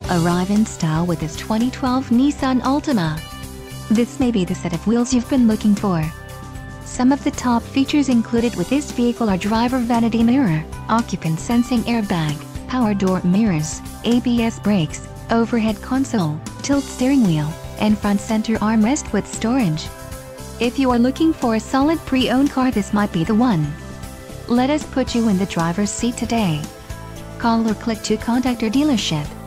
Arrive in style with this 2012 Nissan Altima. This may be the set of wheels you've been looking for. Some of the top features included with this vehicle are driver vanity mirror, occupant sensing airbag, power door mirrors, ABS brakes, overhead console, tilt steering wheel, and front center armrest with storage. If you are looking for a solid pre-owned car, this might be the one. Let us put you in the driver's seat today. Call or click to contact our dealership.